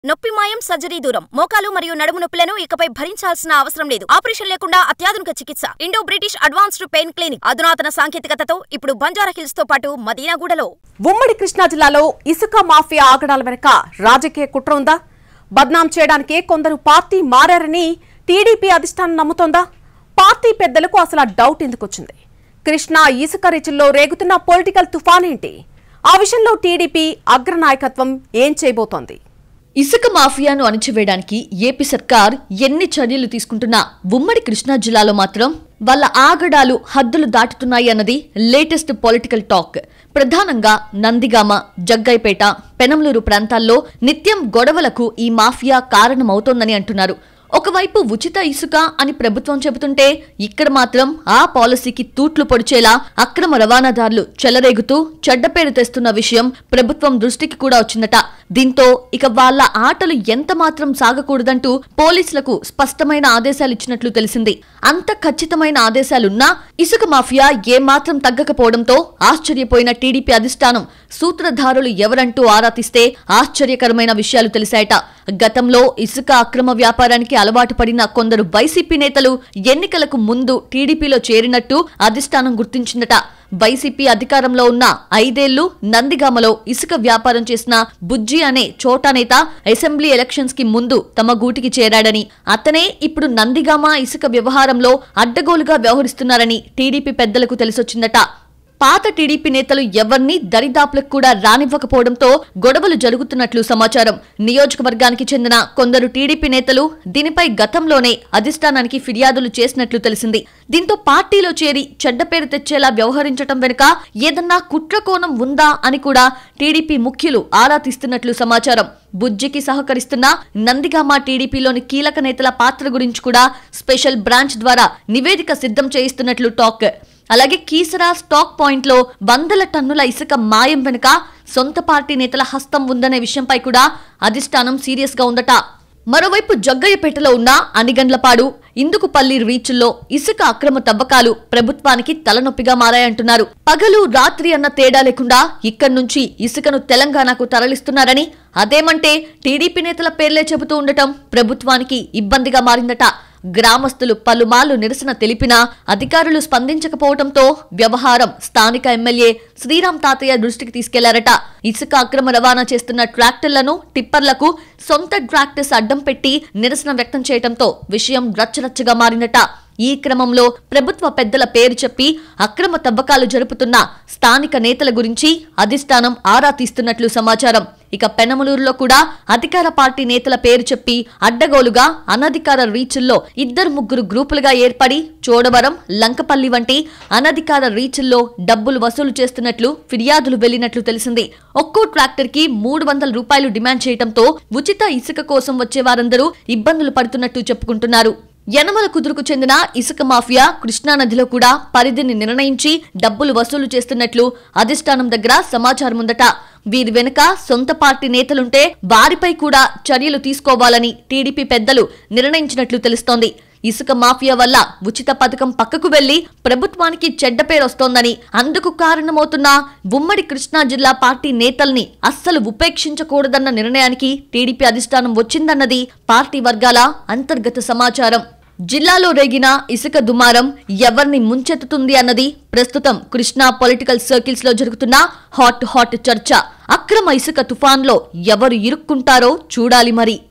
నొప్పి మాయం సర్జరీ దూరం మోకాలు మరియు నడుము నొప్పులను ఇకపై భరించాల్సిన అవసరం లేదు. ఆపరేషన్ లేకుండా అత్యాధునిక చికిత్స. Indo British advanced pain clinic అధునాతన సాంకేతికతతో ఇప్పుడు బంజారా హిల్స్ తో పాటు మదీనాగూడలో. ఉమ్మడి కృష్ణా జిల్లాలో ఇసుక మాఫియా ఆగడాల వెనుక రాజకీయ కుట్ర ఉందా? బద్నాం చేయడానికి కొందరు పార్టీ మారారని టీడీపీ అధిష్టానం నమ్ముతోందా? పార్టీ పెద్దలకు అసలు డౌట్ ఎందుకు వచ్చింది? కృష్ణా ఇసుక రీచుల్లో రేగుతున్న పొలిటికల్ తుఫాన్ ఏంటి? ఆ విషయంలో టీడీపీ అగ్రనాయకత్వం ఏం చేయబోతోంది? ఇసుక మాఫియాను అణచివేయడానికి ఏపీ సర్కార్ ఎన్ని చర్యలు తీసుకుంటున్నా ఉమ్మడి కృష్ణా జిల్లాలో మాత్రం వాళ్ళ ఆగడాలు హద్దులు దాటుతున్నాయి అన్నది లేటెస్ట్ పొలిటికల్ టాక్. ప్రధానంగా నందిగామ, జగ్గైపేట, పెనంలూరు ప్రాంతాల్లో నిత్యం గొడవలకు ఈ మాఫియా కారణమవుతోందని అంటున్నారు. ఒకవైపు ఉచిత ఇసుక అని ప్రభుత్వం చెబుతుంటే ఇక్కడ మాత్రం ఆ పాలసీకి తూట్లు పొడిచేలా అక్రమ రవాణాదారులు చెలరేగుతూ చెడ్డపేరు తెస్తున్న విషయం ప్రభుత్వం దృష్టికి కూడా వచ్చిందట. దీంతో ఇక వాళ్ళ ఆటలు ఎంత మాత్రం సాగకూడదంటూ పోలీసులకు స్పష్టమైన ఆదేశాలు ఇచ్చినట్లు తెలిసింది. అంత ఖచ్చితమైన ఆదేశాలున్నా ఇసుక మాఫియా ఏమాత్రం తగ్గకపోవడంతో ఆశ్చర్యపోయిన టీడీపీ అధిష్టానం సూత్రధారులు ఎవరంటూ ఆరా తీస్తే ఆశ్చర్యకరమైన విషయాలు తెలిసాయట. గతంలో ఇసుక అక్రమ వ్యాపారానికి అలవాటు పడిన కొందరు వైసీపీ నేతలు ఎన్నికలకు ముందు టీడీపీలో చేరినట్టు అధిష్టానం గుర్తించిందట. వైసీపీ అధికారంలో ఉన్న 5 ఏళ్లు నందిగామలో ఇసుక వ్యాపారం చేసిన బుజ్జి అనే చోటా నేత అసెంబ్లీ ఎలక్షన్స్ కి ముందు తమ గూటికి చేరాడని, అతనే ఇప్పుడు నందిగామ ఇసుక వ్యవహారంలో అడ్డగోలుగా వ్యవహరిస్తున్నారని టీడీపీ పెద్దలకు తెలిసొచ్చిందట. పాత టీడీపీ నేతలు ఎవరిని దరిదాపులకు కూడా రానివ్వకపోవడంతో గొడవలు జరుగుతున్నట్లు సమాచారం. నియోజకవర్గానికి చెందిన కొందరు టీడీపీ నేతలు దీనిపై గతంలోనే అధిష్టానానికి ఫిర్యాదులు చేసినట్లు తెలిసింది. దీంతో పార్టీలో చేరి చెడ్డ పేరు తెచ్చేలా వ్యవహరించడం వెనుక ఏదన్నా కుట్రకోణం ఉందా అని కూడా టీడీపీ ముఖ్యులు ఆరా తీస్తున్నట్లు సమాచారం. బుజ్జికి సహకరిస్తున్న నందిగామ టీడీపీలోని కీలక నేతల పాత్ర గురించి కూడా స్పెషల్ బ్రాంచ్ ద్వారా నివేదిక సిద్ధం చేయిస్తున్నట్లు టాక్. అలాగే కీసరా స్టాక్ పాయింట్ లో 100 టన్నుల ఇసుక మాయం వెనుక సొంత పార్టీ నేతల హస్తం ఉందనే విషయంపై కూడా అధిష్టానం సీరియస్ గా ఉందట. మరోవైపు జగ్గయ్యపేటలో ఉన్న అనిగండ్లపాడు, ఇందుకుపల్లి రీచుల్లో ఇసుక అక్రమ తవ్వకాలు ప్రభుత్వానికి తలనొప్పిగా మారాయంటున్నారు. పగలు రాత్రి అన్న తేడా లేకుండా ఇక్కడి నుంచి ఇసుకను తెలంగాణకు తరలిస్తున్నారని, అదేమంటే టీడీపీ నేతల పేర్లే చెబుతూ ఉండటం ప్రభుత్వానికి ఇబ్బందిగా మారిందట. గ్రామస్తులు పలుమార్లు నిరసన తెలిపినా అధికారులు స్పందించకపోవడంతో వ్యవహారం స్థానిక ఎమ్మెల్యే శ్రీరామ్ తాతయ్య దృష్టికి తీసుకెళ్లారట. ఇసుక అక్రమ రవాణా చేస్తున్న ట్రాక్టర్లను, టిప్పర్లకు సొంత ట్రాక్టర్స్ అడ్డం పెట్టి నిరసన వ్యక్తం చేయడంతో విషయం రచ్చరచ్చగా మారిందట. ఈ క్రమంలో ప్రభుత్వ పెద్దల పేరు చెప్పి అక్రమ తవ్వకాలు జరుపుతున్న స్థానిక నేతల గురించి అధిష్టానం ఆరా తీస్తున్నట్లు సమాచారం. ఇక పెనమలూరులో కూడా అధికార పార్టీ నేతల పేరు చెప్పి అడ్డగోలుగా అనధికార రీచుల్లో 2-3 గ్రూపులుగా ఏర్పడి చోడవరం, లంకపల్లి వంటి అనధికార రీచుల్లో డబ్బులు వసూలు చేస్తున్నట్లు ఫిర్యాదులు వెళ్లినట్లు తెలిసింది. ఒక్కో ట్రాక్టర్ కి 300 రూపాయలు డిమాండ్ చేయడంతో ఉచిత ఇసుక కోసం వచ్చే వారందరూ ఇబ్బందులు పడుతున్నట్టు చెప్పుకుంటున్నారు. యనమల కుదురుకు చెందిన ఇసుక మాఫియా కృష్ణానదిలో కూడా పరిధిని నిర్ణయించి డబ్బులు వసూలు చేస్తున్నట్లు అధిష్టానం దగ్గర సమాచారం ఉందట. వీరి వెనుక సొంత పార్టీ నేతలుంటే వారిపై కూడా చర్యలు తీసుకోవాలని టీడీపీ పెద్దలు నిర్ణయించినట్లు తెలుస్తోంది. ఇసుక మాఫియా వల్ల ఉచిత పథకం పక్కకు వెళ్లి ప్రభుత్వానికి చెడ్డ పేరొస్తోందని, అందుకు కారణమవుతున్న ఉమ్మడి కృష్ణా జిల్లా పార్టీ నేతల్ని అస్సలు ఉపేక్షించకూడదన్న నిర్ణయానికి టీడీపీ అధిష్టానం వచ్చిందన్నది పార్టీ వర్గాల అంతర్గత సమాచారం. జిల్లాలో రేగిన ఇసుక దుమారం ఎవరిని ముంచెత్తుతుంది అన్నది ప్రస్తుతం కృష్ణా పొలిటికల్ సర్కిల్స్ లో జరుగుతున్న హాట్ చర్చ. అక్రమ ఇసుక తుఫాన్లో ఎవరు ఇరుక్కుంటారో చూడాలి మరి.